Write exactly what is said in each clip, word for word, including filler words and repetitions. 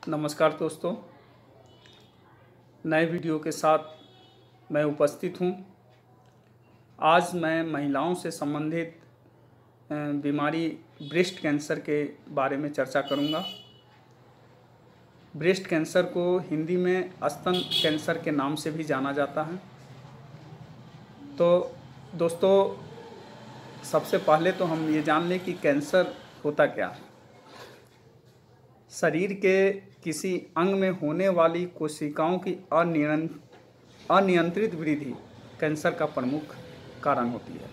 नमस्कार दोस्तों, नए वीडियो के साथ मैं उपस्थित हूँ। आज मैं महिलाओं से संबंधित बीमारी ब्रेस्ट कैंसर के बारे में चर्चा करूँगा। ब्रेस्ट कैंसर को हिंदी में स्तन कैंसर के नाम से भी जाना जाता है। तो दोस्तों, सबसे पहले तो हम ये जान लें कि कैंसर होता क्या है। शरीर के किसी अंग में होने वाली कोशिकाओं की अनियंत्रित वृद्धि कैंसर का प्रमुख कारण होती है।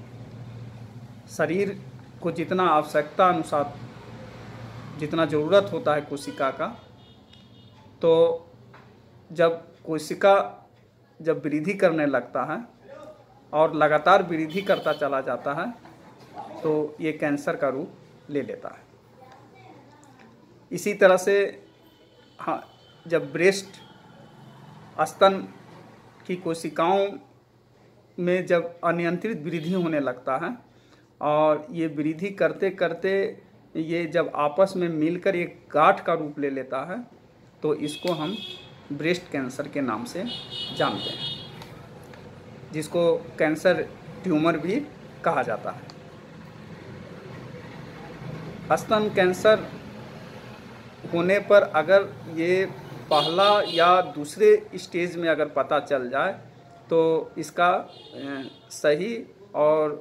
शरीर को जितना आवश्यकता अनुसार जितना ज़रूरत होता है कोशिका का, तो जब कोशिका जब वृद्धि करने लगता है और लगातार वृद्धि करता चला जाता है तो ये कैंसर का रूप ले लेता है। इसी तरह से हाँ, जब ब्रेस्ट स्तन की कोशिकाओं में जब अनियंत्रित वृद्धि होने लगता है और ये वृद्धि करते करते ये जब आपस में मिलकर एक गांठ का रूप ले लेता है तो इसको हम ब्रेस्ट कैंसर के नाम से जानते हैं, जिसको कैंसर ट्यूमर भी कहा जाता है। स्तन कैंसर होने पर अगर ये पहला या दूसरे स्टेज में अगर पता चल जाए तो इसका सही और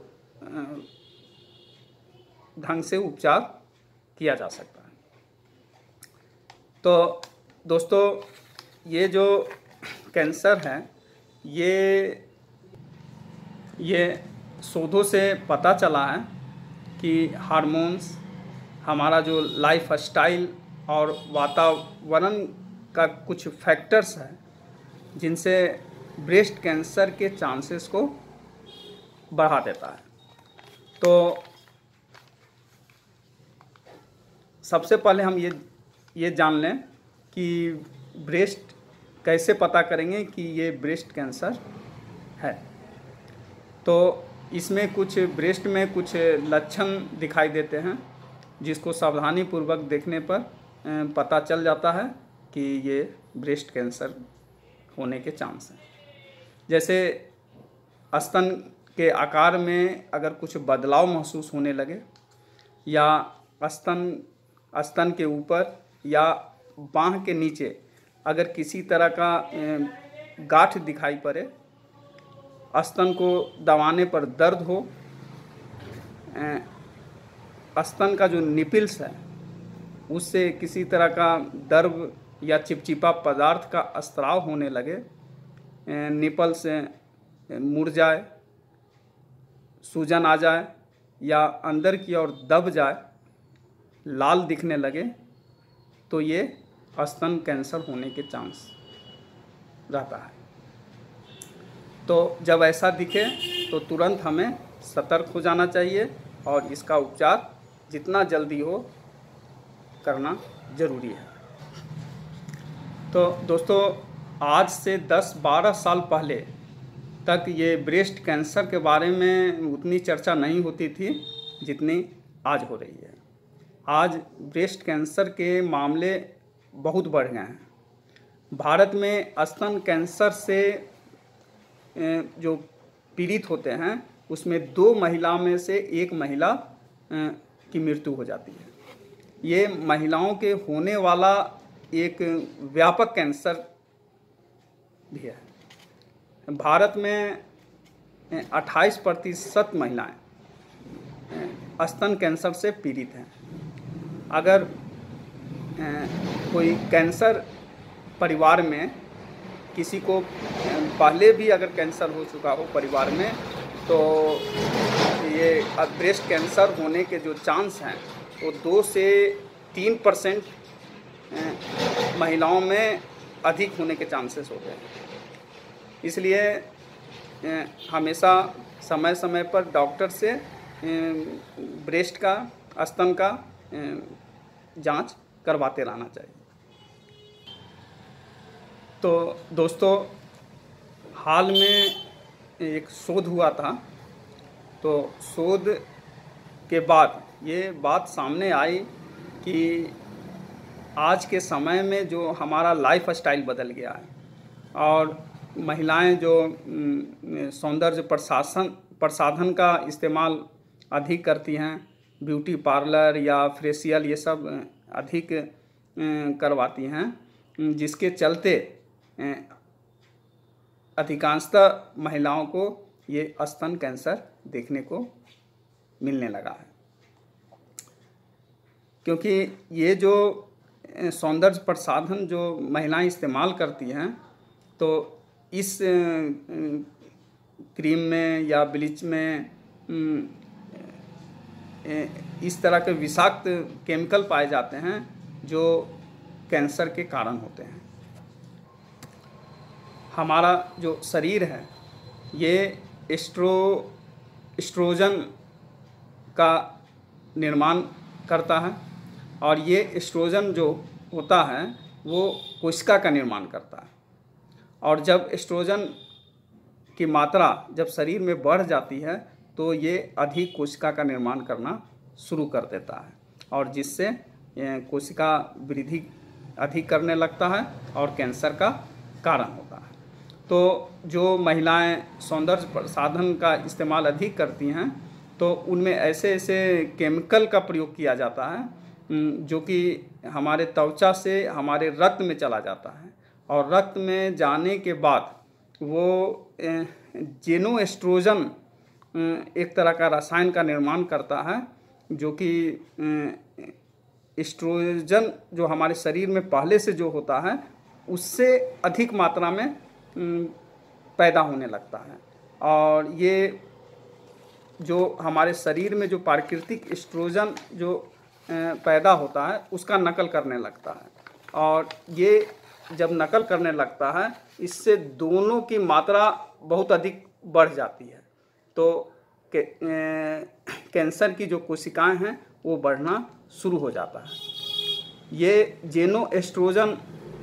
ढंग से उपचार किया जा सकता है। तो दोस्तों, ये जो कैंसर है ये ये शोधों से पता चला है कि हार्मोन्स, हमारा जो लाइफ स्टाइल और वातावरण का कुछ फैक्टर्स हैं जिनसे ब्रेस्ट कैंसर के चांसेस को बढ़ा देता है। तो सबसे पहले हम ये ये जान लें कि ब्रेस्ट कैसे पता करेंगे कि ये ब्रेस्ट कैंसर है। तो इसमें कुछ ब्रेस्ट में कुछ लक्षण दिखाई देते हैं जिसको सावधानीपूर्वक देखने पर पता चल जाता है कि ये ब्रेस्ट कैंसर होने के चांस हैं। जैसे स्तन के आकार में अगर कुछ बदलाव महसूस होने लगे, या स्तन स्तन के ऊपर या बांह के नीचे अगर किसी तरह का गांठ दिखाई पड़े, स्तन को दबाने पर दर्द हो, स्तन का जो निपिल्स है उससे किसी तरह का दर्द या चिपचिपा पदार्थ का स्त्राव होने लगे, निपल से मुड़ जाए, सूजन आ जाए या अंदर की ओर दब जाए, लाल दिखने लगे, तो ये स्तन कैंसर होने के चांस रहता है। तो जब ऐसा दिखे तो तुरंत हमें सतर्क हो जाना चाहिए और इसका उपचार जितना जल्दी हो करना ज़रूरी है। तो दोस्तों, आज से दस बारह साल पहले तक ये ब्रेस्ट कैंसर के बारे में उतनी चर्चा नहीं होती थी जितनी आज हो रही है। आज ब्रेस्ट कैंसर के मामले बहुत बढ़ गए हैं। भारत में स्तन कैंसर से जो पीड़ित होते हैं उसमें दो महिला में से एक महिला की मृत्यु हो जाती है। ये महिलाओं के होने वाला एक व्यापक कैंसर भी है। भारत में अट्ठाईस प्रतिशत महिलाएं स्तन कैंसर से पीड़ित हैं। अगर कोई कैंसर परिवार में किसी को पहले भी अगर कैंसर हो चुका हो परिवार में, तो ये ब्रेस्ट कैंसर होने के जो चांस हैं वो दो से तीन परसेंट महिलाओं में अधिक होने के चांसेस होते हैं। इसलिए हमेशा समय समय पर डॉक्टर से ब्रेस्ट का, स्तन का जांच करवाते रहना चाहिए। तो दोस्तों, हाल में एक शोध हुआ था, तो शोध के बाद ये बात सामने आई कि आज के समय में जो हमारा लाइफ स्टाइल बदल गया है और महिलाएं जो सौंदर्य प्रशासन प्रसाधन का इस्तेमाल अधिक करती हैं, ब्यूटी पार्लर या फेशियल ये सब अधिक करवाती हैं, जिसके चलते अधिकांशतः महिलाओं को ये स्तन कैंसर देखने को मिलने लगा है। क्योंकि ये जो सौंदर्य प्रसाधन जो महिलाएं इस्तेमाल करती हैं, तो इस क्रीम में या ब्लीच में इस तरह के विषाक्त केमिकल पाए जाते हैं जो कैंसर के कारण होते हैं। हमारा जो शरीर है ये एस्ट्रो एस्ट्रोजन का निर्माण करता है और ये एस्ट्रोजन जो होता है वो कोशिका का निर्माण करता है। और जब एस्ट्रोजन की मात्रा जब शरीर में बढ़ जाती है तो ये अधिक कोशिका का निर्माण करना शुरू कर देता है और जिससे कोशिका वृद्धि अधिक करने लगता है और कैंसर का कारण होता है। तो जो महिलाएं सौंदर्य प्रसाधन का इस्तेमाल अधिक करती हैं तो उनमें ऐसे ऐसे केमिकल का प्रयोग किया जाता है जो कि हमारे त्वचा से हमारे रक्त में चला जाता है और रक्त में जाने के बाद वो जेनोएस्ट्रोजन एक तरह का रसायन का निर्माण करता है जो कि एस्ट्रोजन जो हमारे शरीर में पहले से जो होता है उससे अधिक मात्रा में पैदा होने लगता है और ये जो हमारे शरीर में जो प्राकृतिक एस्ट्रोजन जो पैदा होता है उसका नकल करने लगता है और ये जब नकल करने लगता है इससे दोनों की मात्रा बहुत अधिक बढ़ जाती है तो के, ए, कैंसर की जो कोशिकाएं हैं वो बढ़ना शुरू हो जाता है। ये जेनोएस्ट्रोजन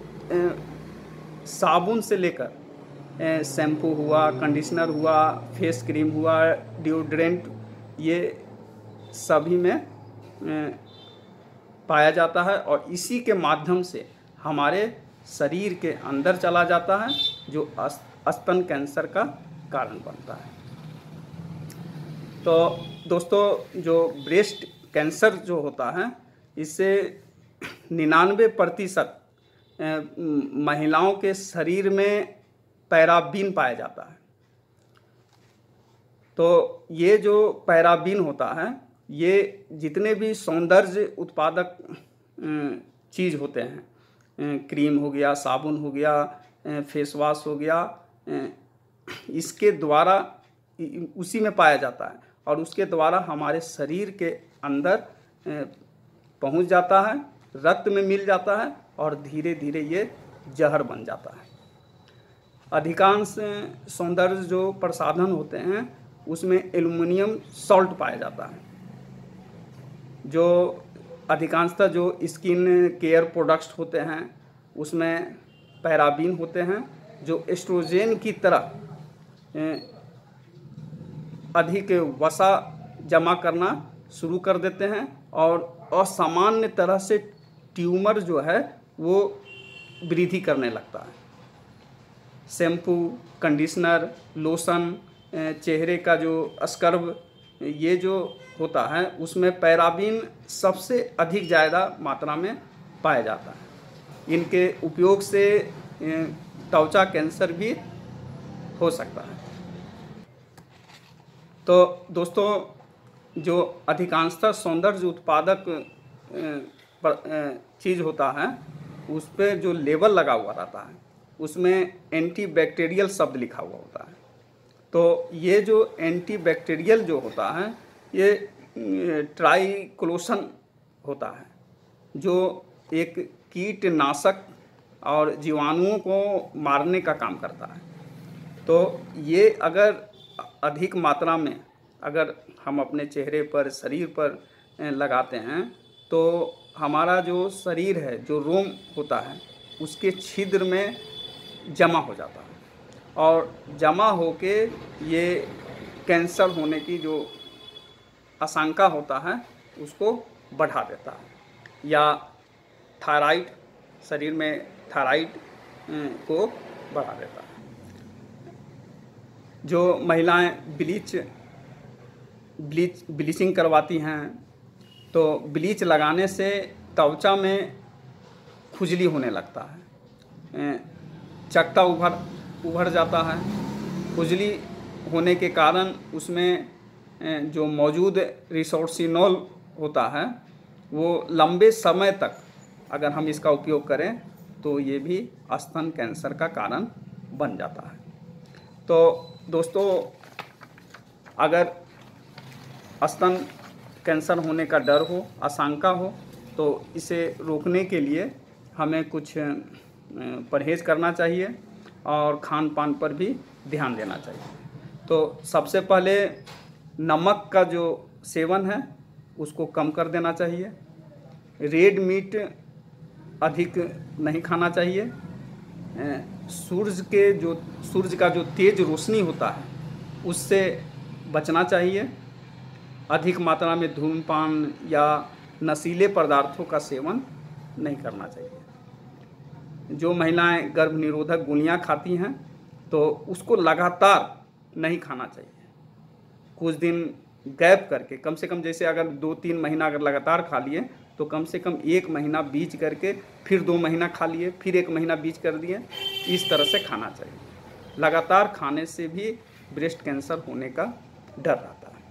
साबुन से लेकर शैम्पू हुआ, कंडीशनर हुआ, फेस क्रीम हुआ, डिओड्रेंट, ये सभी में ए, पाया जाता है और इसी के माध्यम से हमारे शरीर के अंदर चला जाता है जो स्तन कैंसर का कारण बनता है। तो दोस्तों जो ब्रेस्ट कैंसर जो होता है इससे निन्यानवे प्रतिशत महिलाओं के शरीर में पैराबीन पाया जाता है। तो ये जो पैराबीन होता है ये जितने भी सौंदर्य उत्पादक चीज़ होते हैं, क्रीम हो गया, साबुन हो गया, फेस वॉश हो गया, इसके द्वारा उसी में पाया जाता है और उसके द्वारा हमारे शरीर के अंदर पहुंच जाता है, रक्त में मिल जाता है और धीरे धीरे ये जहर बन जाता है। अधिकांश सौंदर्य जो प्रसाधन होते हैं उसमें एल्युमिनियम सॉल्ट पाया जाता है। जो अधिकांशतः जो स्किन केयर प्रोडक्ट्स होते हैं उसमें पैराबीन होते हैं जो एस्ट्रोजन की तरह अधिक वसा जमा करना शुरू कर देते हैं और असामान्य तरह से ट्यूमर जो है वो वृद्धि करने लगता है। शैम्पू, कंडीशनर, लोशन, चेहरे का जो स्क्रब ये जो होता है उसमें पैराबीन सबसे अधिक ज़्यादा मात्रा में पाया जाता है। इनके उपयोग से त्वचा कैंसर भी हो सकता है। तो दोस्तों जो अधिकांशतः सौंदर्य उत्पादक चीज़ होता है उस पर जो लेबल लगा हुआ रहता है उसमें एंटीबैक्टीरियल शब्द लिखा हुआ होता है। तो ये जो एंटीबैक्टीरियल जो होता है ये ट्राइक्लोसन होता है जो एक कीटनाशक और जीवाणुओं को मारने का काम करता है। तो ये अगर अधिक मात्रा में अगर हम अपने चेहरे पर, शरीर पर लगाते हैं तो हमारा जो शरीर है, जो रोम होता है उसके छिद्र में जमा हो जाता है और जमा होके ये कैंसर होने की जो आशंका होता है उसको बढ़ा देता है या थायराइड, शरीर में थायराइड को बढ़ा देता है। जो महिलाएं ब्लीच ब्लीच ब्लीचिंग करवाती हैं तो ब्लीच लगाने से त्वचा में खुजली होने लगता है, चकता उभर उभर जाता है। खुजली होने के कारण उसमें जो मौजूद रिसोर्सिनोल होता है वो लंबे समय तक अगर हम इसका उपयोग करें तो ये भी स्तन कैंसर का कारण बन जाता है। तो दोस्तों, अगर स्तन कैंसर होने का डर हो, आशंका हो, तो इसे रोकने के लिए हमें कुछ परहेज़ करना चाहिए और खान पान पर भी ध्यान देना चाहिए। तो सबसे पहले नमक का जो सेवन है उसको कम कर देना चाहिए। रेड मीट अधिक नहीं खाना चाहिए। सूरज के जो सूरज का जो तेज रोशनी होता है उससे बचना चाहिए। अधिक मात्रा में धूम्रपान या नशीले पदार्थों का सेवन नहीं करना चाहिए। जो महिलाएं गर्भ निरोधक गोलियां खाती हैं तो उसको लगातार नहीं खाना चाहिए। कुछ दिन गैप करके, कम से कम जैसे अगर दो तीन महीना अगर लगातार खा लिए तो कम से कम एक महीना बीच करके फिर दो महीना खा लिए, फिर एक महीना बीच कर दिए, इस तरह से खाना चाहिए। लगातार खाने से भी ब्रेस्ट कैंसर होने का डर रहता है।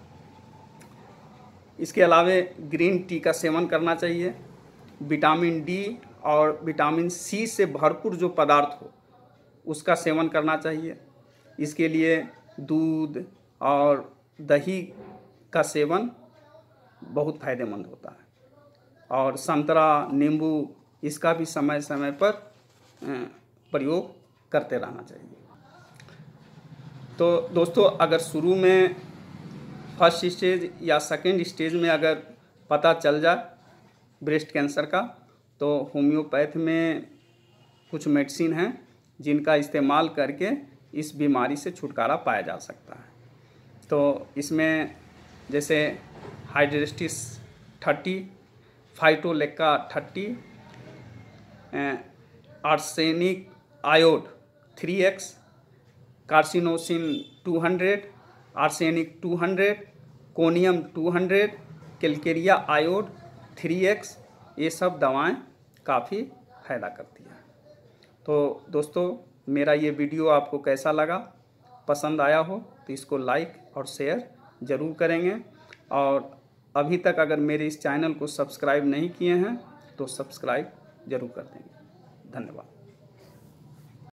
इसके अलावा ग्रीन टी का सेवन करना चाहिए। विटामिन डी और विटामिन सी से भरपूर जो पदार्थ हो उसका सेवन करना चाहिए। इसके लिए दूध और दही का सेवन बहुत फायदेमंद होता है और संतरा, नींबू इसका भी समय समय पर प्रयोग करते रहना चाहिए। तो दोस्तों, अगर शुरू में फर्स्ट स्टेज या सेकेंड स्टेज में अगर पता चल जाए ब्रेस्ट कैंसर का तो होम्योपैथ में कुछ मेडिसिन हैं जिनका इस्तेमाल करके इस बीमारी से छुटकारा पाया जा सकता है। तो इसमें जैसे hydrastis thirty, phytolacca thirty, arsenic iod three X, carcinosin two hundred, arsenic two hundred, conium two hundred, calcarea iod three X, ये सब दवाएं काफ़ी फायदा करती हैं। तो दोस्तों, मेरा ये वीडियो आपको कैसा लगा? पसंद आया हो तो इसको लाइक और शेयर ज़रूर करेंगे और अभी तक अगर मेरे इस चैनल को सब्सक्राइब नहीं किए हैं तो सब्सक्राइब ज़रूर कर देंगे। धन्यवाद।